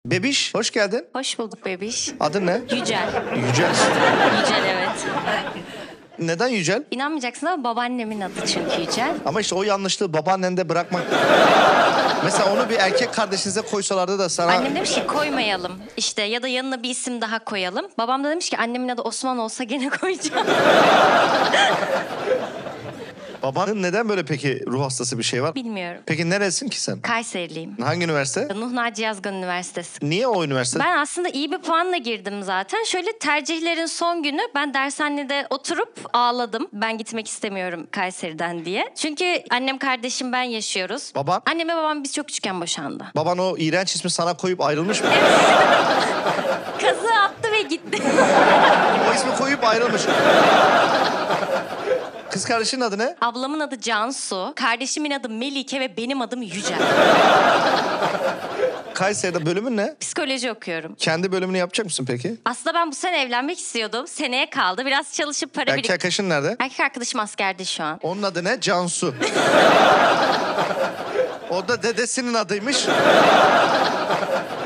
Bebiş, hoş geldin. Hoş bulduk bebiş. Adın ne? Yücel. Yücel. Yücel evet. Neden Yücel? İnanmayacaksın ama babaannemin adı çünkü Yücel. Ama işte o yanlışlığı babaannende bırakmak. Mesela onu bir erkek kardeşinize koysalardı da sana... Annem demiş ki koymayalım işte ya da yanına bir isim daha koyalım. Babam da demiş ki annemin adı Osman olsa gene koyacağım. Babanın neden böyle peki ruh hastası bir şey var? Bilmiyorum. Peki neresin ki sen? Kayseriliyim. Hangi üniversite? Nuh Naci Yazgan Üniversitesi. Niye o üniversite? Ben aslında iyi bir puanla girdim zaten. Şöyle tercihlerin son günü ben dershanede oturup ağladım. Ben gitmek istemiyorum Kayseri'den diye. Çünkü annem kardeşim ben yaşıyoruz. Baban? Annem ve babam biz çok küçükken boşandı. Baban o iğrenç ismi sana koyup ayrılmış mı? Kazığı attı ve gitti. O ismi koyup ayrılmış. Kız kardeşinin adı ne? Ablamın adı Cansu, kardeşimin adı Melike ve benim adım Yücel. Kayseri'de bölümün ne? Psikoloji okuyorum. Kendi bölümünü yapacak mısın peki? Aslında ben bu sene evlenmek istiyordum. Seneye kaldı. Biraz çalışıp para Erkek arkadaşın nerede? Erkek arkadaşım askerde şu an. Onun adı ne? Cansu. O da dedesinin adıymış.